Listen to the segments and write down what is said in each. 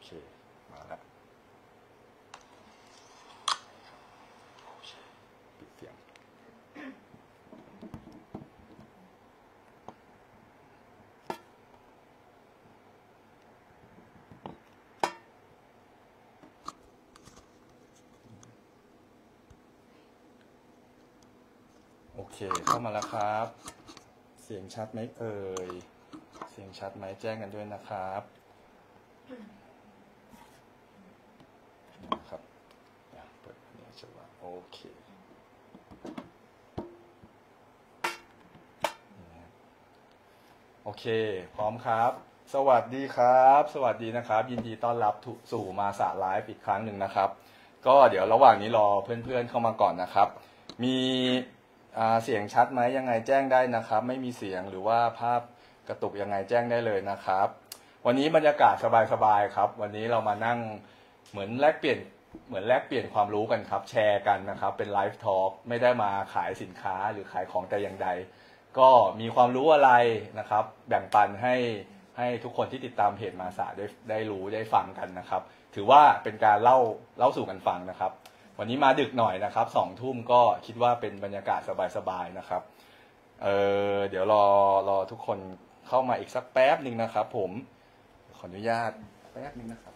เคมาแล้วปิดเสียงโอเคเข้ามาแล้วครับเสียงชัดไหมเอ่ยเสียงชัดไหมแจ้งกันด้วยนะครับครับเปิดนี้จะว่าโอเคโอเคพร้อมครับสวัสดีครับสวัสดีนะครับยินดีต้อนรับสู่มาสะไลฟ์อีกครั้งหนึ่งนะครับก็เดี๋ยวระหว่างนี้รอเพื่อนๆเข้ามาก่อนนะครับมีเสียงชัดไหมยังไงแจ้งได้นะครับไม่มีเสียงหรือว่าภาพกระตุกยังไงแจ้งได้เลยนะครับวันนี้บรรยากาศสบายๆครับวันนี้เรามานั่งเหมือนแลกเปลี่ยนความรู้กันครับแชร์กันนะครับเป็นไลฟ์ทอล์กไม่ได้มาขายสินค้าหรือขายของแต่อย่างใดก็มีความรู้อะไรนะครับแบ่งปันให้ทุกคนที่ติดตามเพจมาสะได้รู้ได้ฟังกันนะครับถือว่าเป็นการเล่าสู่กันฟังนะครับวันนี้มาดึกหน่อยนะครับ2 ทุ่มก็คิดว่าเป็นบรรยากาศสบายๆนะครับเดี๋ยวรอทุกคนเข้ามาอีกสักแป๊บหนึ่งนะครับผมขออนุญาตแป๊บนึงนะครับ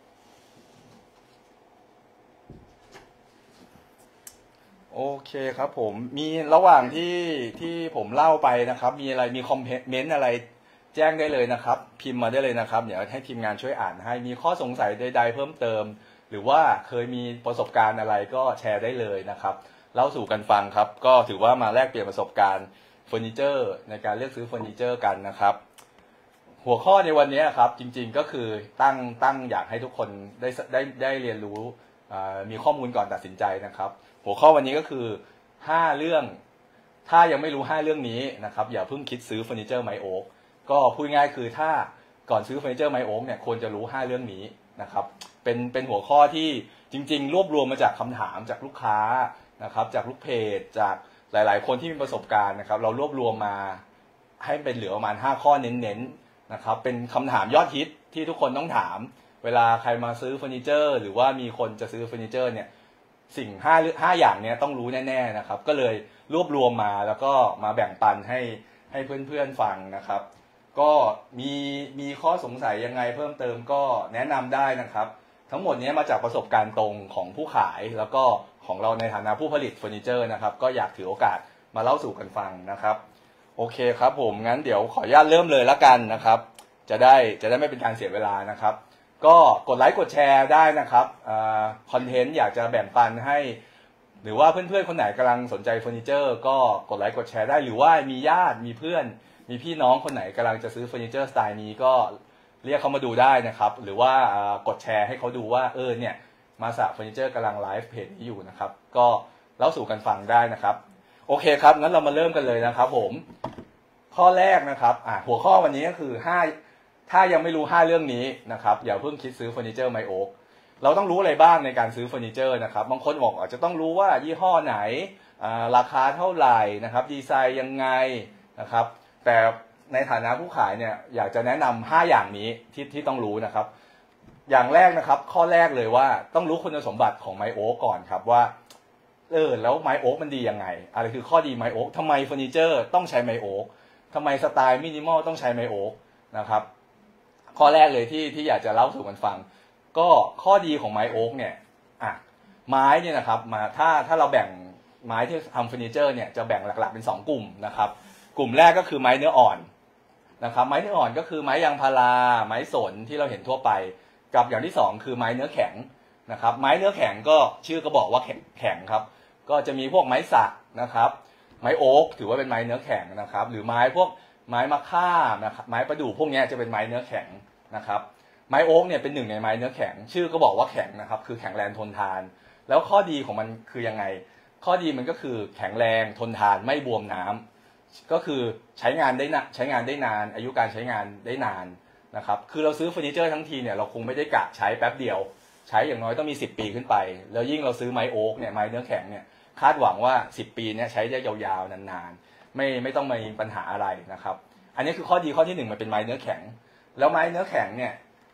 โอเคครับผมมีระหว่างที่ผมเล่าไปนะครับมีอะไรมีคอมเมนต์อะไรแจ้งได้เลยนะครับพิมพ์มาได้เลยนะครับเดี๋ยวให้ทีมงานช่วยอ่านให้มีข้อสงสัยใดๆเพิ่มเติมหรือว่าเคยมีประสบการณ์อะไรก็แชร์ได้เลยนะครับเล่าสู่กันฟังครับก็ถือว่ามาแลกเปลี่ยนประสบการณ์เฟอร์นิเจอร์ในการเลือกซื้อเฟอร์นิเจอร์กันนะครับหัวข้อในวันนี้ครับจริงๆก็คือตั้งอยากให้ทุกคนได้เรียนรู้มีข้อมูลก่อนตัดสินใจนะครับหัวข้อวันนี้ก็คือ5เรื่องถ้ายังไม่รู้5เรื่องนี้นะครับอย่าเพิ่งคิดซื้อเฟอร์นิเจอร์ไม้โอ๊กก็พูดง่ายคือถ้าก่อนซื้อเฟอร์นิเจอร์ไม้โอ๊กเนี่ยควรจะรู้5เรื่องนี้นะครับเป็นหัวข้อที่จริงๆรวบรวมมาจากคำถามจากลูกค้านะครับจากลูกเพจจากหลายๆคนที่มีประสบการณ์นะครับเรารวบรวมมาให้เป็นเหลือประมาณ5ข้อเน้นๆนะครับเป็นคำถามยอดฮิตที่ทุกคนต้องถามเวลาใครมาซื้อเฟอร์นิเจอร์หรือว่ามีคนจะซื้อเฟอร์นิเจอร์เนี่ยสิ่ง5อย่างนี้ต้องรู้แน่ๆนะครับก็เลยรวบรวมมาแล้วก็มาแบ่งปันให้เพื่อนๆฟังนะครับก็มีข้อสงสัยยังไงเพิ่มเติมก็แนะนำได้นะครับทั้งหมดนี้มาจากประสบการณ์ตรงของผู้ขายแล้วก็ของเราในฐานะผู้ผลิตเฟอร์นิเจอร์นะครับก็อยากถือโอกาสมาเล่าสู่กันฟังนะครับโอเคครับผมงั้นเดี๋ยวขออนุญาตเริ่มเลยละกันนะครับจะได้ไม่เป็นการเสียเวลานะครับก็กดไลค์กดแชร์ได้นะครับคอนเทนต์อยากจะแบ่งปันให้หรือว่าเพื่อนๆคนไหนกำลังสนใจเฟอร์นิเจอร์ก็กดไลค์กดแชร์ได้หรือว่ามีญาติมีเพื่อนมีพี่น้องคนไหนกำลังจะซื้อเฟอร์นิเจอร์สไตล์นี้ก็เรียกเขามาดูได้นะครับหรือว่ากดแชร์ให้เขาดูว่าเนี่ยมาสะเฟอร์นิเจอร์กำลังไลฟ์เพจนี้อยู่นะครับก็เล่าสู่กันฟังได้นะครับโอเคครับงั้นเรามาเริ่มกันเลยนะครับผมข้อแรกนะครับหัวข้อวันนี้ก็คือถ้ายังไม่รู้5เรื่องนี้นะครับอย่าเพิ่งคิดซื้อเฟอร์นิเจอร์ไม้โอ๊กเราต้องรู้อะไรบ้างในการซื้อเฟอร์นิเจอร์นะครับบางคนบอกอาจจะต้องรู้ว่ายี่ห้อไหนราคาเท่าไหร่นะครับดีไซน์ยังไงนะครับแต่ในฐานะผู้ขายเนี่ยอยากจะแนะนำ5อย่างนี้ที่ต้องรู้นะครับอย่างแรกนะครับข้อแรกเลยว่าต้องรู้คุณสมบัติของไม้โอ๊กก่อนครับว่าแล้วไม้โอ๊กมันดียังไงอะไรคือข้อดีไม้โอ๊กทำไมเฟอร์นิเจอร์ต้องใช้ไม้โอ๊กทำไมสไตล์มินิมอลต้องใช้ไม้โอ๊กนะครับข้อแรกเลยที่อยากจะเล่าสู่กันฟังก็ข้อดีของไม้โอ๊กเนี่ยไม้เนี่ยนะครับถ้าเราแบ่งไม้ที่ทำเฟอร์นิเจอร์เนี่ยจะแบ่งหลักๆเป็น2กลุ่มนะครับกลุ่มแรกก็คือไม้เนื้ออ่อนนะครับไม้เนื้ออ่อนก็คือไม้ยางพาราไม้สนที่เราเห็นทั่วไปกับอย่างที่2คือไม้เนื้อแข็งนะครับไม้เนื้อแข็งก็ชื่อก็บอกว่าแข็งครับก็จะมีพวกไม้สักนะครับไม้โอ๊กถือว่าเป็นไม้เนื้อแข็งนะครับหรือไม้พวกไม้มะค่านะครับไม้ประดู่พวกนี้จะเป็นไม้เนื้อแข็งนะครับไม้โอ๊กเนี่ยเป็นหนึ่งในไม้เนื้อแข็งชื่อก็บอกว่าแข็งนะครับคือแข็งแรงทนทานแล้วข้อดีของมันคือยังไงข้อดีมันก็คือแข็งแรงทนทานไม่บวมน้ำก็คือใช้งานได้นานอายุการใช้งานได้นานนะครับคือเราซื้อเฟอร์นิเจอร์ทั้งทีเนี่ยเราคงไม่ได้กะใช้แป๊บเดียวใช้อย่างน้อยต้องมี10 ปีขึ้นไปแล้วยิ่งเราซื้อไม้โอ๊กเนี่ยไม้เนื้อแข็งเนี่ยคาดหวังว่า10 ปีเนี่ยใช้ได้ยาวๆนานๆไม่ต้องมีปัญหาอะไรนะครับอันนี้คือข้อดีข้อที่1มันเป็นไม้เนื้อแข็งแล้วไม้เนื้อแข็งเนี่ย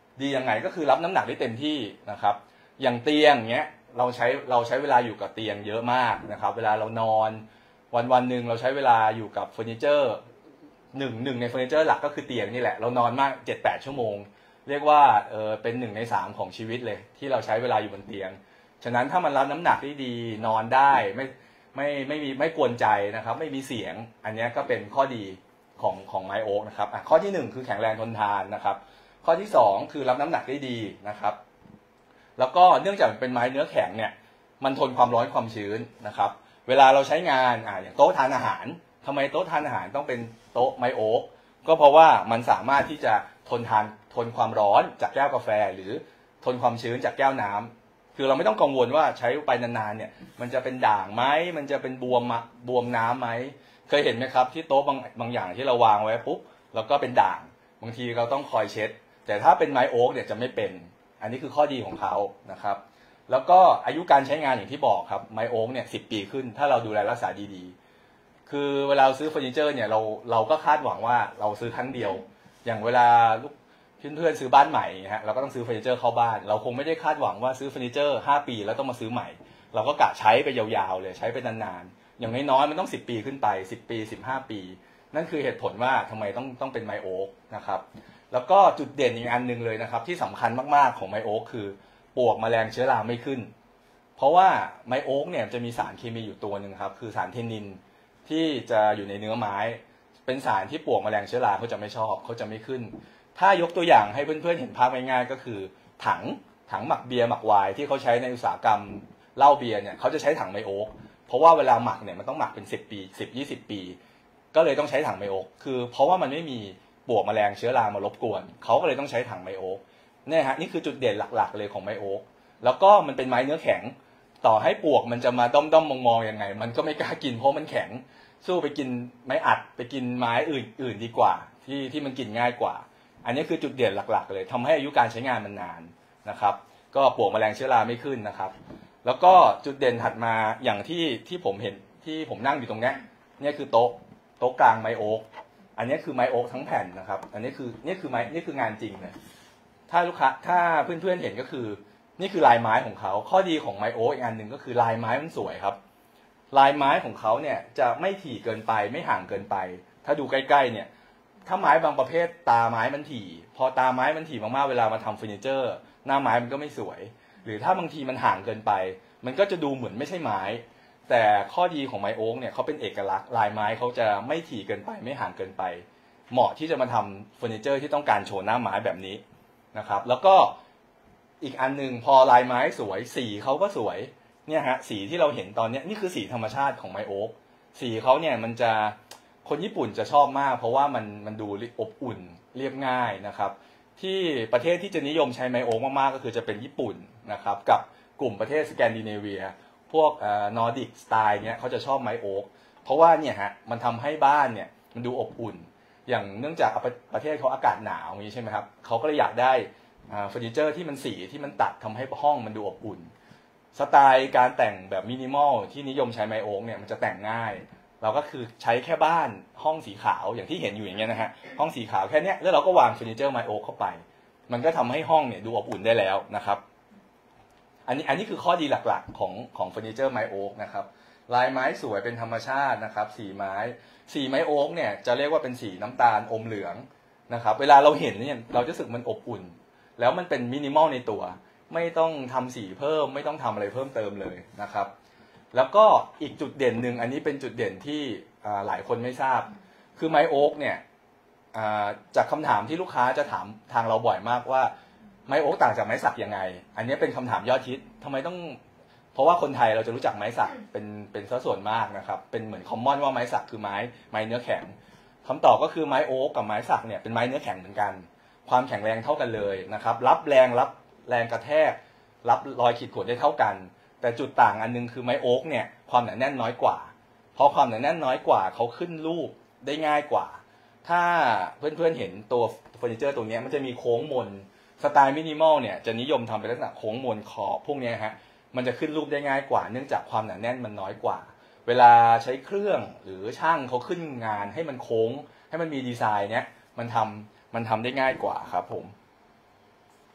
ดียังไงก็คือรับน้ำหนักได้เต็มที่นะครับอย่างเตียงเงี้ยเราใช้เวลาอยู่กับเตียงเยอะมากนะครับเวลาเรานอนวันหนึ่งเราใช้เวลาอยู่กับเฟอร์นิเจอร์หนึ่งในเฟอร์นิเจอร์หลักก็คือเตียงนี่แหละเรานอนมาก 7-8 ชั่วโมงเรียกว่าเป็น1 ใน 3ของชีวิตเลยที่เราใช้เวลาอยู่บนเตียงฉะนั้นถ้ามันรับน้ำหนักได้ดีนอนได้ไม่กวนใจนะครับไม่มีเสียงอันนี้ก็เป็นข้อดีของไม้โอ๊กนะครับข้อที่1คือแข็งแรงทนทานนะครับข้อที่2คือรับน้ำหนักได้ดีนะครับแล้วก็เนื่องจากเป็นไม้เนื้อแข็งเนี่ยมันทนความร้อนความชื้นนะครับเวลาเราใช้งานอย่างโต๊ะทานอาหารทำไมโต๊ะทานอาหารต้องเป็นโต๊ะไม้โอ๊กก็เพราะว่ามันสามารถที่จะทนความร้อนจากแก้วกาแฟหรือทนความชื้นจากแก้วน้ำคือเราไม่ต้องกังวลว่าใช้ไปนานๆเนี่ยมันจะเป็นด่างไหมมันจะเป็นบวมน้ำไหมเคยเห็นไหมครับที่โต๊ะบางอย่างที่เราวางไว้ปุ๊บแล้วก็เป็นด่างบางทีเราต้องคอยเช็ดแต่ถ้าเป็นไม้โอ๊กเนี่ยจะไม่เป็นอันนี้คือข้อดีของเขานะครับแล้วก็อายุการใช้งานอย่างที่บอกครับไม้โอ๊กเนี่ย10 ปีขึ้นถ้าเราดูแลรักษาดีๆคือเวลาซื้อเฟอร์นิเจอร์เนี่ยเราก็คาดหวังว่าเราซื้อครั้งเดียวอย่างเวลาเพื่อนซื้อบ้านใหม่ฮะเราก็ต้องซื้อเฟอร์นิเจอร์เข้าบ้านเราคงไม่ได้คาดหวังว่าซื้อเฟอร์นิเจอร์5 ปีแล้วต้องมาซื้อใหม่เราก็กะใช้ไปยาวๆเลยใช้ไปนานๆอย่างน้อยๆมันต้อง10 ปีขึ้นไป10 ปี15 ปีนั่นคือเหตุผลว่าทำไมต้องเป็นไม้โอ๊กนะครับแล้วก็จุดเด่นอีกอันหนึ่งเลยนะครับที่สำคัญมากๆของไม้โอ๊กคือปลวกแมลงเชื้อราไม่ขึ้นเพราะว่าไม้โอ๊กเนี่ยจะมีสารเคมีอยู่ตัวหนึ่งครับคือสารเทนนินที่จะอยู่ในเนื้อไม้เป็นสารที่ปลวกแมลงเชื้อราเขาจะไม่ชอบเขาจะไม่ขึ้นถ้ายกตัวอย่างให้เพื่อนๆเห็นภาพง่ายๆก็คือถังหมักเบียร์หมักไวน์ที่เขาใช้ในอุตสาหกรรมเหล้าเบียร์เนี่ยเขาจะใช้ถังไม้โอ๊กเพราะว่าเวลาหมักเนี่ยมันต้องหมักเป็น10 ปี10-20 ปีก็เลยต้องใช้ถังไม้โอ๊กคือเพราะว่ามันไม่มีปลวกแมลงเชื้อรามารบกวนเขาก็เลยต้องใช้ถังไม้โอ๊กเนี่ยฮะนี่คือจุดเด่นหลักๆเลยของไม้โอ๊กแล้วก็มันเป็นไม้เนื้อแข็งต่อให้ปลวกมันจะมาด้อมๆมองๆยังไงมันก็ไม่กล้ากินเพราะมันแข็งสู้ไปกินไม้อัดไปกินไม้อื่นดีกว่าที่มันกินง่ายกว่าอันนี้คือจุดเด่นหลักๆเลยทำให้อายุการใช้งานมันนานนะครับก็ปลวกแมลงเชื้อราไม่ขึ้นนะครับแล้วก็จุดเด่นถัดมาอย่างที่ผมเห็นที่ผมนั่งอยู่ตรงนี้เนี่ยคือโต๊ะกลางไม้โอ๊กอันนี้คือไม้โอ๊กทั้งแผ่นนะครับอันนี้คืองานจริงเลยถ้าเพื่อนๆเห็นก็คือนี่คือลายไม้ของเขาข้อดีของไม้โอ๊กอีกอันหนึ่งก็คือลายไม้มันสวยครับลายไม้ของเขาเนี่ยจะไม่ถี่เกินไปไม่ห่างเกินไปถ้าดูใกล้ๆเนี่ยถ้าไม้บางประเภทตาไม้มันถี่พอตาไม้มันถี่มากๆเวลามาทำเฟอร์นิเจอร์หน้าไม้มันก็ไม่สวยหรือถ้าบางทีมันห่างเกินไปมันก็จะดูเหมือนไม่ใช่ไม้แต่ข้อดีของไม้โอ๊กเนี่ยเขาเป็นเอกลักษณ์ลายไม้เขาจะไม่ถี่เกินไปไม่ห่างเกินไปเหมาะที่จะมาทำเฟอร์นิเจอร์ที่ต้องการโชว์หน้าไม้แบบนี้นะครับแล้วก็อีกอันนึงพอลายไม้สวยสีเขาก็สวยเนี่ยฮะสีที่เราเห็นตอนนี้นี่คือสีธรรมชาติของไม้โอ๊กสีเขาเนี่ยมันจะคนญี่ปุ่นจะชอบมากเพราะว่ามันดูอบอุ่นเรียบง่ายนะครับที่ประเทศที่จะนิยมใช้ไม้โอ๊กมากๆก็คือจะเป็นญี่ปุ่นนะครับกับกลุ่มประเทศสแกนดิเนเวียพวกนอร์ดิกสไตล์เนี่ยเขาจะชอบไม้โอ๊กเพราะว่าเนี่ยฮะมันทำให้บ้านเนี่ยมันดูอบอุ่นอย่างเนื่องจากประเทศเขาอากาศหนาวอย่างนี้ใช่ไหมครับเขาก็เลยอยากได้เฟอร์นิเจอร์ที่มันสีที่มันตัดทำให้ห้องมันดูอบอุ่นสไตล์การแต่งแบบมินิมอลที่นิยมใช้ไม้โอ๊กเนี่ยมันจะแต่งง่ายเราก็คือใช้แค่บ้านห้องสีขาวอย่างที่เห็นอยู่อย่างเงี้ยนะฮะห้องสีขาวแค่นี้แล้วเราก็วางเฟอร์นิเจอร์ไม้โอ๊กเข้าไปมันก็ทำให้ห้องเนี่ยดูอบอุ่นได้แล้วนะครับอันนี้คือข้อดีหลักๆของเฟอร์นิเจอร์ไม้โอ๊กนะครับลายไม้สวยเป็นธรรมชาตินะครับสีไม้โอ๊กเนี่ยจะเรียกว่าเป็นสีน้ำตาลอมเหลืองนะครับเวลาเราเห็นเนี่ยเราจะรู้สึกมันอบอุ่นแล้วมันเป็นมินิมอลในตัวไม่ต้องทำสีเพิ่มไม่ต้องทำอะไรเพิ่มเติมเลยนะครับแล้วก็อีกจุดเด่นหนึ่งอันนี้เป็นจุดเด่นที่หลายคนไม่ทราบคือไม้โอ๊กเนี่ยจากคำถามที่ลูกค้าจะถามทางเราบ่อยมากว่าไม้โอ๊กต่างจากไม้สักยังไงอันนี้เป็นคำถามยอดฮิตทำไมต้องเพราะว่าคนไทยเราจะรู้จักไม้สักเป็นส่วนมากนะครับเป็นเหมือนคอมมอนว่าไม้สักคือไม้เนื้อแข็งคำตอบก็คือไม้โอ๊กกับไม้สักเนี่ยเป็นไม้เนื้อแข็งเหมือนกันความแข็งแรงเท่ากันเลยนะครับรับแรงกระแทกรับรอยขีดข่วนได้เท่ากันแต่จุดต่างอันนึงคือไม้โอ๊กเนี่ยความหนาแน่นน้อยกว่าเพราะความหนาแน่นน้อยกว่าเขาขึ้นรูปได้ง่ายกว่าถ้าเพื่อนๆเห็นตัวเฟอร์นิเจอร์ตัวนี้มันจะมีโค้งมนสไตล์มินิมอลเนี่ยจะนิยมทำเป็นลักษณะโค้งมนขอบพวกนี้ฮะมันจะขึ้นรูปได้ง่ายกว่าเนื่องจากความหนาแน่นมันน้อยกว่าเวลาใช้เครื่องหรือช่างเขาขึ้นงานให้มันโค้งให้มันมีดีไซน์เนี้ยมันทำได้ง่ายกว่าครับผม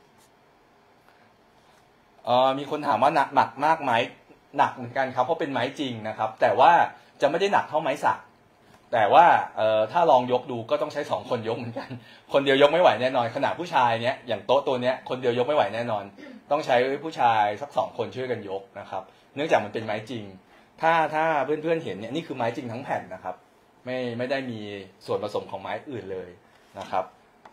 มีคนถามว่าหนักมากไหมหนักเหมือนกันครับเพราะเป็นไม้จริงนะครับแต่ว่าจะไม่ได้หนักเท่าไม้สักแต่ว่าถ้าลองยกดูก็ต้องใช้2 คนยกเหมือนกันคนเดียวยกไม่ไหวแน่นอนขนาดผู้ชายเนี้ยอย่างโต๊ะตัวเนี้ยคนเดียวยกไม่ไหวแน่นอนต้องใช้ผู้ชายสัก2 คนช่วยกันยกนะครับเนื่องจากมันเป็นไม้จริงถ้าเพื่อนๆเห็นเนี่ยนี่คือไม้จริงทั้งแผ่นนะครับไม่ได้มีส่วนผสมของไม้อื่นเลยนะครับ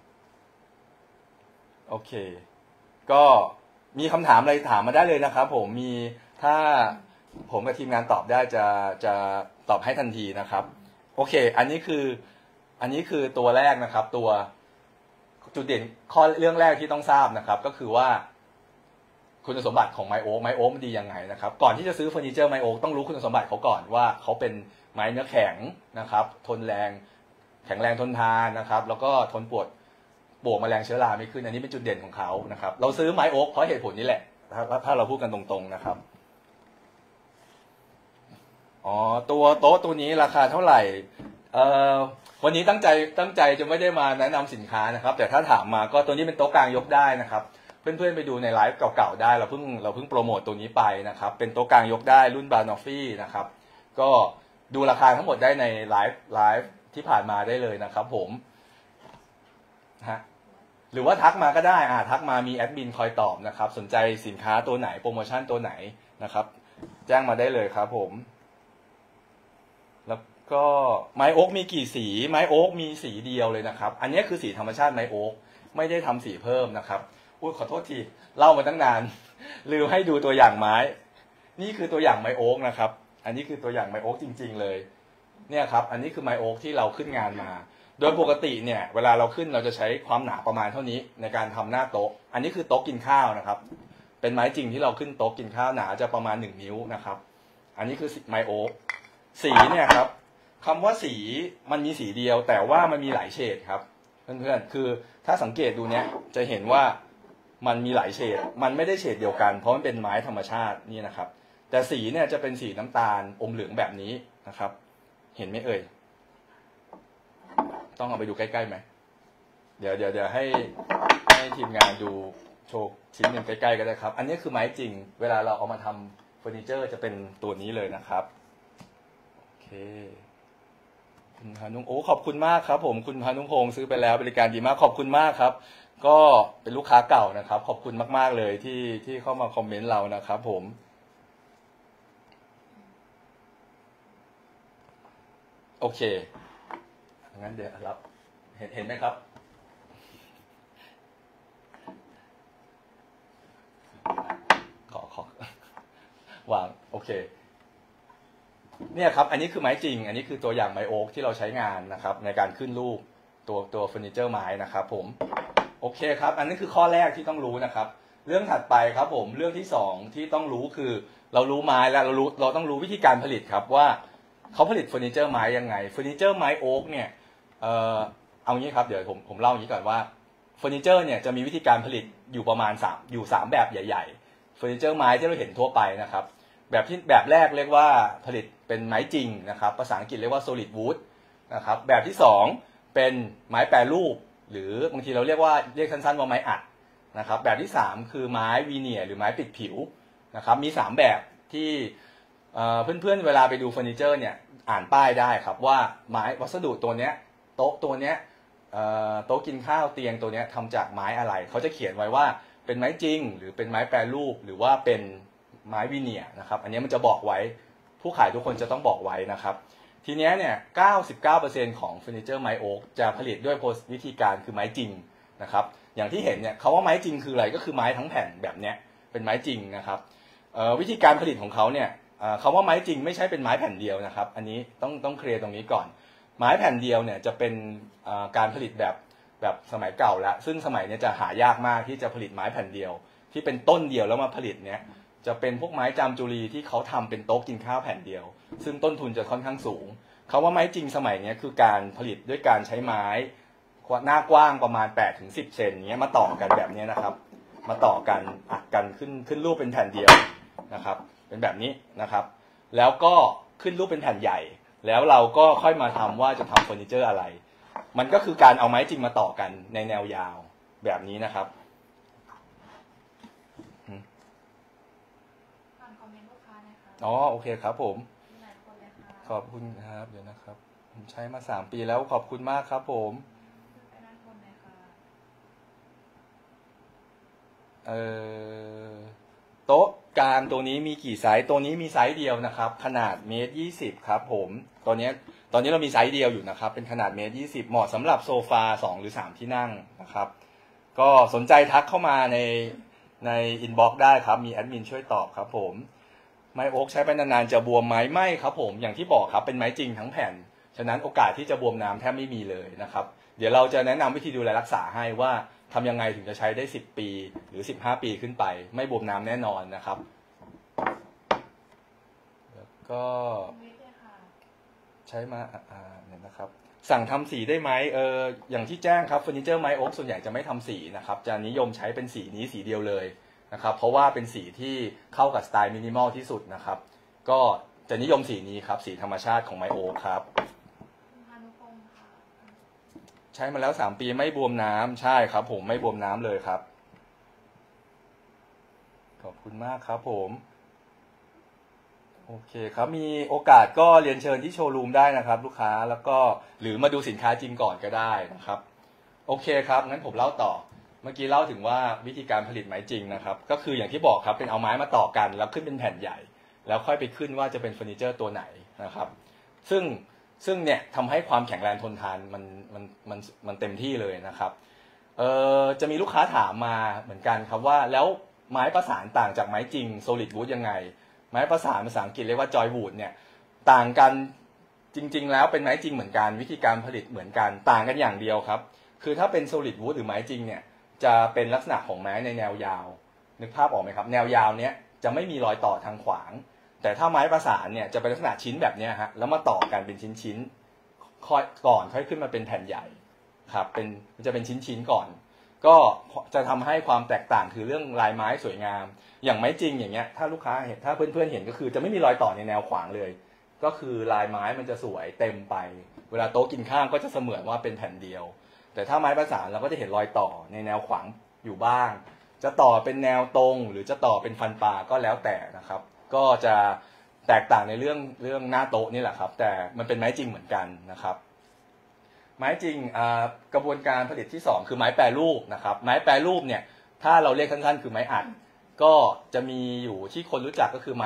โอเคก็มีคำถามอะไรถามมาได้เลยนะครับผมมีถ้าผมกับทีมงานตอบได้จะตอบให้ทันทีนะครับโอเคอันนี้คือตัวแรกนะครับตัวจุดเด่นข้อเรื่องแรกที่ต้องทราบนะครับก็คือว่าคุณสมบัติของไม้โอ๊กมันดียังไงนะครับก่อนที่จะซื้อเฟอร์นิเจอร์ไม้โอ๊กต้องรู้คุณสมบัติเขาก่อนว่าเขาเป็นไม้เนื้อแข็งนะครับทนแรงแข็งแรงทนทานนะครับแล้วก็ทนปวดแมลงเชื้อราไม่ขึ้นอันนี้เป็นจุดเด่นของเขานะครับเราซื้อไม้โอ๊กเพราะเหตุผลนี้แหละถ้าเราพูดกันตรงๆนะครับตัวโต๊ะตัวนี้ราคาเท่าไหร่วันนี้ตั้งใจจะไม่ได้มาแนะนำสินค้านะครับแต่ถ้าถามมาก็ตัวนี้เป็นโต๊ะกลางยกได้นะครับเพื่อนๆไปดูในไลฟ์เก่าๆได้เราเพิ่งโปรโมตตัวนี้ไปนะครับเป็นโต๊ะกลางยกได้รุ่นบานอฟฟี่นะครับก็ดูราคาทั้งหมดได้ในไลฟ์ที่ผ่านมาได้เลยนะครับผมฮะหรือว่าทักมาก็ได้ทักมามีแอดมินคอยตอบนะครับสนใจสินค้าตัวไหนโปรโมชั่นตัวไหนนะครับแจ้งมาได้เลยครับผมแล้วก็ไม้โอ๊กมีกี่สีไม้โอ๊กมีสีเดียวเลยนะครับอันนี้คือสีธรรมชาติไม้โอ๊กไม่ได้ทำสีเพิ่มนะครับขอโทษทีเล่ามาตั้งนานลืมให้ดูตัวอย่างไม้นี่คือตัวอย่างไม้โอ๊กนะครับอันนี้คือตัวอย่างไม้โอ๊กจริงๆเลยเนี่ยครับอันนี้คือไม้โอ๊กที่เราขึ้นงานมาโดยปกติเนี่ยเวลาเราขึ้นเราจะใช้ความหนาประมาณเท่านี้ในการทำหน้าโต๊ะอันนี้คือโต๊ะกินข้าวนะครับเป็นไม้จริงที่เราขึ้นโต๊ะกินข้าวหนาจะประมาณ1 นิ้วนะครับอันนี้คือไม้โอ๊กสีเนี่ยครับคำว่าสีมันมีสีเดียวแต่ว่ามันมีหลายเฉดครับเพื่อนๆคือถ้าสังเกตดูเนี่ยจะเห็นว่ามันมีหลายเฉดมันไม่ได้เฉดเดียวกันเพราะมันเป็นไม้ธรรมชาตินี่นะครับแต่สีเนี่ยจะเป็นสีน้ำตาลอมเหลืองแบบนี้นะครับเห็นไหมเอ่ยต้องเอาไปดูใกล้ๆไหมเดี๋ยวให้ทีมงานดูโชว์ชิ้นหนึ่งใกล้ๆก็ได้ครับอันนี้คือไม้จริงเวลาเราเอามาทำเฟอร์นิเจอร์จะเป็นตัวนี้เลยนะครับโอเคคุณพานุขอบคุณมากครับผมคุณพานุพงศ์ซื้อไปแล้วบริการดีมากขอบคุณมากครับก็เป็นลูกค้าเก่านะครับขอบคุณมากๆเลยที่เข้ามาคอมเมนต์เรานะครับผมโอเคงั้นเดี๋ยวรับเห็นไหมครับขอวางโอเคเนี่ยครับอันนี้คือไม้จริงอันนี้คือตัวอย่างไม้โอ๊กที่เราใช้งานนะครับในการขึ้นรูปตัวเฟอร์นิเจอร์ไม้นะครับผมโอเคครับอันนี้คือข้อแรกที่ต้องรู้นะครับเรื่องถัดไปครับผมเรื่องที่2ที่ต้องรู้คือเรารู้ไม้แล้วเราต้องรู้วิธีการผลิตครับว่าเขาผลิตเฟอร์นิเจอร์ไม้ยังไงเฟอร์นิเจอร์ไม้โอ๊กเนี่ยเอางี้ครับเดี๋ยวผมเล่าอย่างนี้ก่อนว่าเฟอร์นิเจอร์เนี่ยจะมีวิธีการผลิตอยู่ประมาณ3แบบใหญ่ๆเฟอร์นิเจอร์ไม้ที่เราเห็นทั่วไปนะครับแบบแรกเรียกว่าผลิตเป็นไม้จริงนะครับภาษาอังกฤษเรียกว่า solid wood นะครับแบบที่2เป็นไม้แปรรูปหรือบางทีเราเรียกสั้นๆว่าไม้อัดนะครับแบบที่3คือไม้วีเนียร์หรือไม้ปิดผิวนะครับมี3แบบที่เพื่อนๆเวลาไปดูเฟอร์นิเจอร์เนี่ยอ่านป้ายได้ครับว่าไม้วัสดุตัวเนี้ยโต๊ะตัวเนี้ยโต๊ะกินข้าวเตียงตัวเนี้ยทำจากไม้อะไรเขาจะเขียนไว้ว่าเป็นไม้จริงหรือเป็นไม้แปรรูปหรือว่าเป็นไม้วีเนียร์นะครับอันนี้มันจะบอกไว้ผู้ขายทุกคนจะต้องบอกไว้นะครับทีนี้เนี่ย 99% ของเฟอร์นิเจอร์ไม้โอ๊กจะผลิตด้วยวิธีการคือไม้จริงนะครับอย่างที่เห็นเนี่ยเขาว่าไม้จริงคืออะไรก็คือไม้ทั้งแผ่นแบบเนี้ยเป็นไม้จริงนะครับวิธีการผลิตของเขาเนี่ยคำว่าไม้จริงไม่ใช่เป็นไม้แผ่นเดียวนะครับอันนี้ต้องเคลียร์ตรงนี้ก่อนไม้แผ่นเดียวเนี่ยจะเป็นการผลิตแบบสมัยเก่าแล้วซึ่งสมัยนี้จะหายากมากที่จะผลิตไม้แผ่นเดียวที่เป็นต้นเดียวแล้วมาผลิตเนี่ยจะเป็นพวกไม้จามจุรีที่เขาทำเป็นโต๊ะกินข้าวแผ่นเดียวซึ่งต้นทุนจะค่อนข้างสูงคำว่าไม้จริงสมัยนี้คือการผลิตด้วยการใช้ไม้หน้ากว้างประมาณ 8-10 เซนเนี้ยมาต่อกันแบบนี้นะครับมาต่อกันอัดกันขึ้นรูปเป็นแผ่นเดียวนะครับเป็นแบบนี้นะครับแล้วก็ขึ้นรูปเป็นแผ่นใหญ่แล้วเราก็ค่อยมาทำว่าจะทำเฟอร์นิเจอร์อะไรมันก็คือการเอาไม้จริงมาต่อกันในแนวยาวแบบนี้นะครับอ๋อโอเคครับผมขอบคุณครับเดี๋ยวนะครับผมใช้มา3 ปีแล้วขอบคุณมากครับผมเอ่อโต๊ะกลางตัวนี้มีกี่ไซส์ตัวนี้มีไซส์เดียวนะครับขนาด1.20 ครับผมตอนนี้เรามีไซส์เดียวอยู่นะครับเป็นขนาด1.20 เหมาะสำหรับโซฟา2 หรือ 3 ที่นั่งนะครับก็สนใจทักเข้ามาในอินบ็อกซ์ได้ครับมีแอดมินช่วยตอบครับผมไม้โอ๊กใช้ไปนานๆจะบวมไหมไม่ครับผมอย่างที่บอกครับเป็นไม้จริงทั้งแผ่นฉะนั้นโอกาสที่จะบวมน้ำแทบไม่มีเลยนะครับเดี๋ยวเราจะแนะนำวิธีดูแลรักษาให้ว่าทำยังไงถึงจะใช้ได้10 ปีหรือ15 ปีขึ้นไปไม่บวมน้ำแน่นอนนะครับแล้วก็ใช้มาเนี่ยนะครับสั่งทำสีได้ไหมอย่างที่แจ้งครับเฟอร์นิเจอร์ไม้โอ๊กส่วนใหญ่จะไม่ทำสีนะครับจะนิยมใช้เป็นสีนี้สีเดียวเลยนะครับเพราะว่าเป็นสีที่เข้ากับสไตล์มินิมอลที่สุดนะครับก็จะนิยมสีนี้ครับสีธรรมชาติของไม้โอ๊กครับใช้มาแล้ว3 ปีไม่บวมน้ำใช่ครับผมไม่บวมน้ำเลยครับขอบคุณมากครับผมโอเคครับมีโอกาสก็เรียนเชิญที่โชว์รูมได้นะครับลูกค้าแล้วก็หรือมาดูสินค้าจริงก่อนก็ได้นะครับโอเคครับงั้นผมเล่าต่อเมื่อกี้เล่าถึงว่าวิธีการผลิตไม้จริงนะครับก็คืออย่างที่บอกครับเป็นเอาไม้มาต่อกันแล้วขึ้นเป็นแผ่นใหญ่แล้วค่อยไปขึ้นว่าจะเป็นเฟอร์นิเจอร์ตัวไหนนะครับซึ่งเนี่ยทำให้ความแข็งแรงทนทานมันเต็มที่เลยนะครับจะมีลูกค้าถามมาเหมือนกันครับว่าแล้วไม้ประสานต่างจากไม้จริง solid wood ยังไงไม้ประสานภาษาอังกฤษเรียกว่า joy wood เนี่ยต่างกันจริงๆแล้วเป็นไม้จริงเหมือนกันวิธีการผลิตเหมือนกันต่างกันอย่างเดียวครับคือถ้าเป็น solid wood หรือไม้จริงเนี่ยจะเป็นลักษณะของไม้ในแนวยาวนึกภาพออกไหมครับแนวยาวเนี้ยจะไม่มีรอยต่อทางขวางแต่ถ้าไม้ประสานเนี่ยจะเป็นลักษณะชิ้นแบบนี้ฮะแล้วมาต่อกันเป็นชิ้นก่อนค่อยขึ้นมาเป็นแผ่นใหญ่ครับมันจะเป็นชิ้นก่อนก็จะทำให้ความแตกต่างคือเรื่องลายไม้สวยงามอย่างไม้จริงอย่างเงี้ยถ้าลูกค้าเห็นถ้าเพื่อนๆเห็นก็คือจะไม่มีรอยต่อในแนวขวางเลยก็คือลายไม้มันจะสวยเต็มไปเวลาโต๊ะกินข้าวก็จะเสมือนว่าเป็นแผ่นเดียวแต่ถ้าไม้ประสานเราก็จะเห็นรอยต่อในแนวขวางอยู่บ้างจะต่อเป็นแนวตรงหรือจะต่อเป็นฟันปลาก็แล้วแต่นะครับก็จะแตกต่างในเรื่องหน้าโต๊ะนี่แหละครับแต่มันเป็นไม้จริงเหมือนกันนะครับไม้จริงกระบวนการผลิตที่2คือไม้แปรรูปนะครับไม้แปรรูปเนี่ยถ้าเราเรียกสั้นๆคือไม้อัดก็จะมีอยู่ที่คนรู้จักก็คือไม้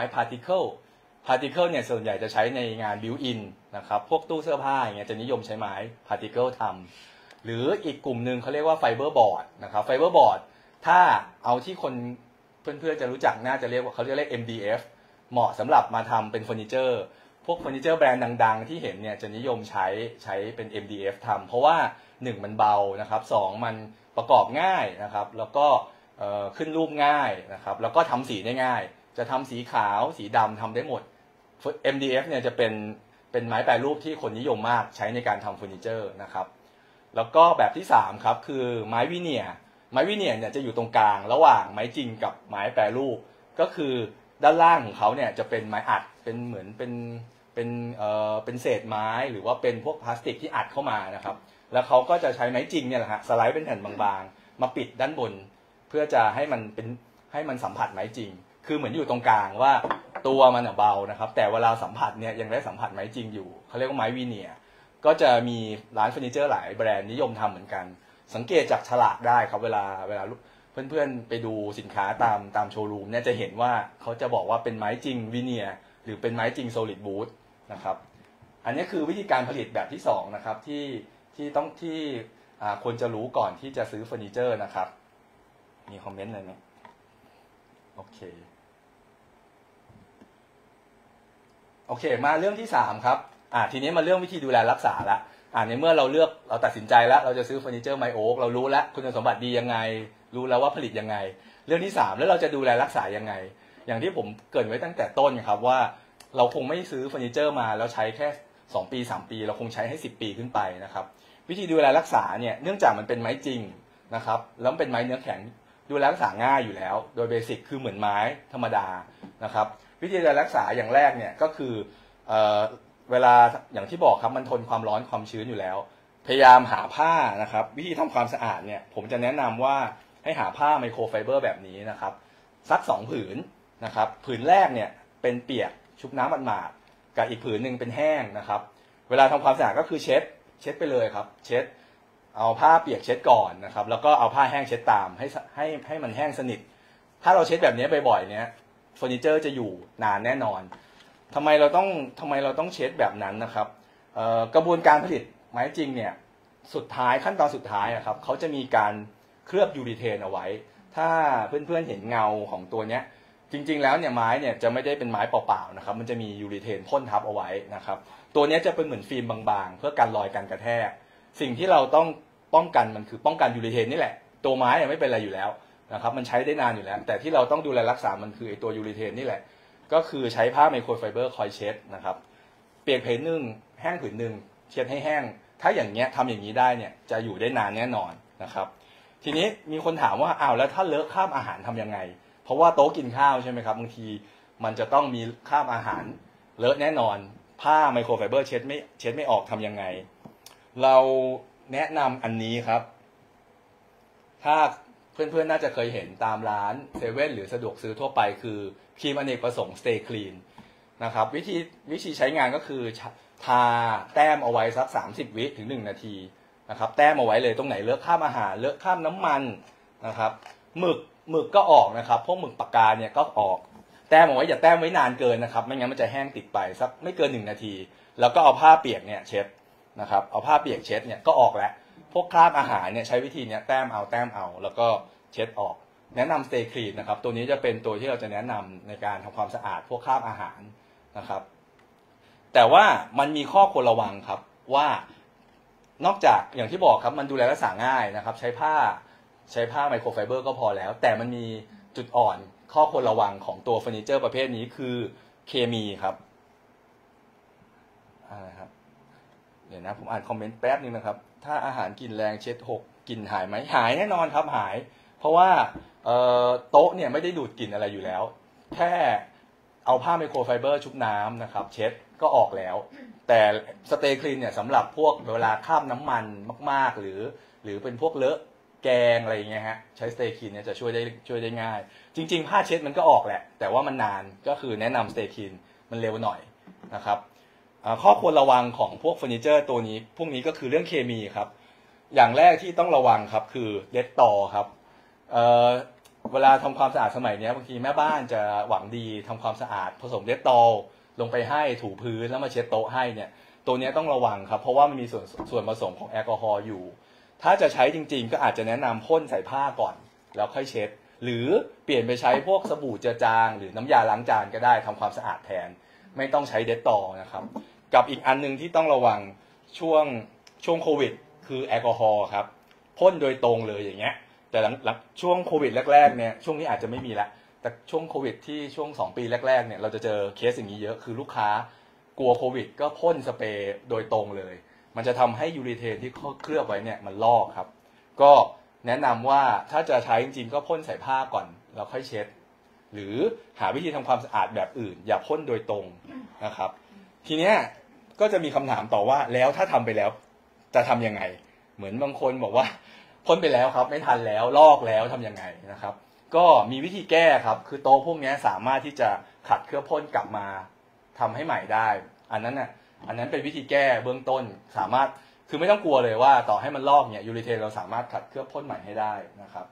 particle เนี่ยส่วนใหญ่จะใช้ในงาน built in นะครับพวกตู้เสื้อผ้าอย่างเงี้ยจะนิยมใช้ไม้ particle ทำหรืออีกกลุ่มหนึ่งเขาเรียกว่าไฟเบอร์บอร์ดนะครับไฟเบอร์บอร์ดถ้าเอาที่คนเพื่อนๆจะรู้จักน่าจะเรียกว่าเขาเรียก MDF เหมาะสำหรับมาทำเป็นเฟอร์นิเจอร์พวกเฟอร์นิเจอร์แบรนด์ดังๆที่เห็นเนี่ยจะนิยมใช้เป็น MDF ทำเพราะว่า1มันเบานะครับ2มันประกอบง่ายนะครับแล้วก็ขึ้นรูปง่ายนะครับแล้วก็ทำสีได้ง่ายจะทำสีขาวสีดำทำได้หมด MDF เนี่ยจะเป็นไม้แปรรูปที่คนนิยมมากใช้ในการทำเฟอร์นิเจอร์นะครับแล้วก็แบบที่3ครับคือไม้วิเนียร์เนี่ยจะอยู่ตรงกลางระหว่างไม้จริงกับไม้แปรรูปก็คือด้านล่างของเขาเนี่ยจะเป็นไม้อัดเป็นเหมือนเป็นเศษไม้หรือว่าเป็นพวกพลาสติกที่อัดเข้ามานะครับแล้วเขาก็จะใช้ไม้จริงเนี่ยแหละฮะสไลด์เป็นแผ่นบางๆมาปิดด้านบนเพื่อจะให้มันสัมผัสไม้จริงคือเหมือนอยู่ตรงกลางว่าตัวมันเบานะครับแต่เวลาสัมผัสเนี่ยยังได้สัมผัสไม้จริงอยู่เขาเรียกว่าไม้วีเนียร์ก็จะมีร้านเฟอร์นิเจอร์หลายแบรนด์นิยมทำเหมือนกันสังเกตจากฉลากได้ครับเวลาเพื่อนๆไปดูสินค้าตามโชว์รูมเนี่ยจะเห็นว่าเขาจะบอกว่าเป็นไม้จริงวีเนียร์หรือเป็นไม้จริง solid wood นะครับอันนี้คือวิธีการผลิตแบบที่2นะครับที่ควรจะรู้ก่อนที่จะซื้อเฟอร์นิเจอร์นะครับมีคอมเมนต์อะไรไหมโอเคมาเรื่องที่3ครับทีนี้มาเรื่องวิธีดูแลรักษาละในเมื่อเราตัดสินใจแล้วเราจะซื้อเฟอร์นิเจอร์ไม้โอ๊กเรารู้แล้วคุณสมบัติดียังไงรู้แล้วว่าผลิตยังไงเรื่องที่3แล้วเราจะดูแลรักษายังไงอย่างที่ผมเกริ่นไว้ตั้งแต่ต้นครับว่าเราคงไม่ซื้อเฟอร์นิเจอร์มาแล้วใช้แค่2 ปี3 ปีเราคงใช้ให้10 ปีขึ้นไปนะครับวิธีดูแลรักษาเนี่ยเนื่องจากมันเป็นไม้จริงนะครับแล้วเป็นไม้เนื้อแข็งดูแลรักษาง่ายอยู่แล้วโดยเบสิกคือเหมือนไม้ธรรมดานะครับวิธีดูแลรักษาอย่างแรกเนี่ยก็คือเวลาอย่างที่บอกครับมันทนความร้อนความชื้นอยู่แล้วพยายามหาผ้านะครับวิธีทำความสะอาดเนี่ยผมจะแนะนำว่าให้หาผ้าไมโครไฟเบอร์แบบนี้นะครับสัก2 ผืนนะครับผืนแรกเนี่ยเป็นเปียกชุบน้ำหมาดๆกับอีกผืนหนึ่งเป็นแห้งนะครับเวลาทำความสะอาดก็คือเช็ดไปเลยครับเช็ดเอาผ้าเปียกเช็ดก่อนนะครับแล้วก็เอาผ้าแห้งเช็ดตามให้มันแห้งสนิทถ้าเราเช็ดแบบนี้บ่อยๆเนี้ยเฟอร์นิเจอร์จะอยู่นานแน่นอนทำไมเราต้องเช็ดแบบนั้นนะครับกระบวนการผลิตไม้จริงเนี่ยสุดท้ายขั้นตอนสุดท้ายครับเขาจะมีการเคลือบยูริเทนเอาไว้ถ้าเพื่อนๆเห็นเงาของตัวเนี้ยจริงๆแล้วเนี่ยไม้เนี่ยจะไม่ได้เป็นไม้เปล่าๆนะครับมันจะมียูริเทนพ่นทับเอาไว้นะครับตัวนี้จะเป็นเหมือนฟิล์มบางๆเพื่อกันรอยกันกระแทกสิ่งที่เราต้องป้องกันมันคือป้องกันยูริเทนนี่แหละตัวไม้เนี่ยไม่เป็นอะไรอยู่แล้วนะครับมันใช้ได้นานอยู่แล้วแต่ที่เราต้องดูแลรักษามันคือไอตัวยูริเทนนี่แหละก็คือใช้ผ้าไมโครไฟเบอร์คอยเช็ดนะครับเปียกผืนหนึ่งแห้งผืนหนึ่งเช็ดให้แห้งถ้าอย่างเงี้ยทำอย่างนี้ได้เนี่ยจะอยู่ได้นานแน่นอนนะครับทีนี้มีคนถามว่าอ้าวแล้วถ้าเลอะคราบอาหารทำยังไงเพราะว่าโต๊ะกินข้าวใช่ไหมครับบางทีมันจะต้องมีคราบอาหารเลอะแน่นอนผ้าไมโครไฟเบอร์เช็ดไม่ออกทำยังไงเราแนะนำอันนี้ครับถ้าเพื่อนๆน่าจะเคยเห็นตามร้านเซเว่นหรือสะดวกซื้อทั่วไปคือครีมอเนกประสงค์ Stay Clean นะครับวิธีใช้งานก็คือทาแต้มเอาไว้สัก30 วิถึง1 นาทีนะครับแต้มเอาไว้เลยตรงไหนเลอะคราบอาหารเลอะคราบน้ำมันนะครับหมึกก็ออกนะครับพวกหมึกปากกาเนี่ยก็ออกแต้มเอาไว้อย่าแต้มไว้นานเกินนะครับไม่งั้นมันจะแห้งติดไปสักไม่เกิน1 นาทีแล้วก็เอาผ้าเปียกเนี่ยเช็ดนะครับเอาผ้าเปียกเช็ดเนี่ยก็ออกแล้วพวกคราบอาหารเนี่ยใช้วิธีเนี้ยแต้มเอาแล้วก็เช็ดออกแนะนำ Stay Clean นะครับตัวนี้จะเป็นตัวที่เราจะแนะนำในการทำความสะอาดพวกคราบอาหารนะครับแต่ว่ามันมีข้อควรระวังครับว่านอกจากอย่างที่บอกครับมันดูแลรักษาง่ายนะครับใช้ผ้าไมโครไฟเบอร์ก็พอแล้วแต่มันมีจุดอ่อนข้อควรระวังของตัวเฟอร์นิเจอร์ประเภทนี้คือเคมีครับครับเดี๋ยวนะผมอ่านคอมเมนต์แป๊บนึงนะครับถ้าอาหารกลิ่นแรงเช็ดหกกลิ่นหายไหมหายแน่นอนครับหายเพราะว่าโต๊ะเนี่ยไม่ได้ดูดกลิ่นอะไรอยู่แล้วแค่เอาผ้าไมโครไฟเบอร์ชุบน้ำนะครับเช็ดก็ออกแล้วแต่สเตย์คลีนเนี่ยสำหรับพวกเวลาคราบน้ำมันมากๆหรือเป็นพวกเลอะแกงอะไรอย่างเงี้ยฮะใช้สเตย์คลีนเนี่ยจะช่วยได้ง่ายจริงๆผ้าเช็ดมันก็ออกแหละแต่ว่ามันนานก็คือแนะนำสเตย์คลีนมันเร็วหน่อยนะครับข้อควรระวังของพวกเฟอร์นิเจอร์ตัวนี้พวกนี้ก็คือเรื่องเคมีครับอย่างแรกที่ต้องระวังครับคือเดตตอครับเวลาทำความสะอาดสมัยนี้บางทีแม่บ้านจะหวังดีทำความสะอาดผสมเดตตอลงไปให้ถูพื้นแล้วมาเช็ดโต๊ะให้เนี่ยตัวนี้ต้องระวังครับเพราะว่ามันมีส่วนผสมของแอลกอฮอล์อยู่ถ้าจะใช้จริงๆก็อาจจะแนะนำพ่นใส่ผ้าก่อนแล้วค่อยเช็ดหรือเปลี่ยนไปใช้พวกสบู่เจือจางหรือน้ำยาล้างจานก็ได้ทำความสะอาดแทนไม่ต้องใช้เดตตอนะครับกับอีกอันนึงที่ต้องระวังช่วงโควิดคือแอลกอฮอล์ครับพ่นโดยตรงเลยอย่างเงี้ยแต่หลังช่วงโควิดแรกๆเนี่ยช่วงนี้อาจจะไม่มีละแต่ช่วงโควิดที่ช่วง2 ปีแรกๆเนี่ยเราจะเจอเคสอย่างนี้เยอะคือลูกค้ากลัวโควิดก็พ่นสเปรย์โดยตรงเลยมันจะทำให้ยูริเทนที่เคลือบไว้เนี่ยมันลอกครับก็แนะนำว่าถ้าจะใช้จริงๆก็พ่นใส่ผ้าก่อนแล้วค่อยเช็ดหรือหาวิธีทำความสะอาดแบบอื่นอย่าพ่นโดยตรงนะครับทีเนี้ยก็จะมีคำถามต่อว่าแล้วถ้าทำไปแล้วจะทำยังไงเหมือนบางคนบอกว่าพ่นไปแล้วครับไม่ทันแล้วลอกแล้วทำยังไงนะครับก็มีวิธีแก้ครับคือโต๊ะพวกนี้สามารถที่จะขัดเคลือบพ่นกลับมาทำให้ใหม่ได้อันนั้นเป็นวิธีแก้เบื้องต้นสามารถคือไม่ต้องกลัวเลยว่าต่อให้มันลอกเนี่ยยูริเทนเราสามารถขัดเคลือบพ่นใหม่ให้ได้นะครับ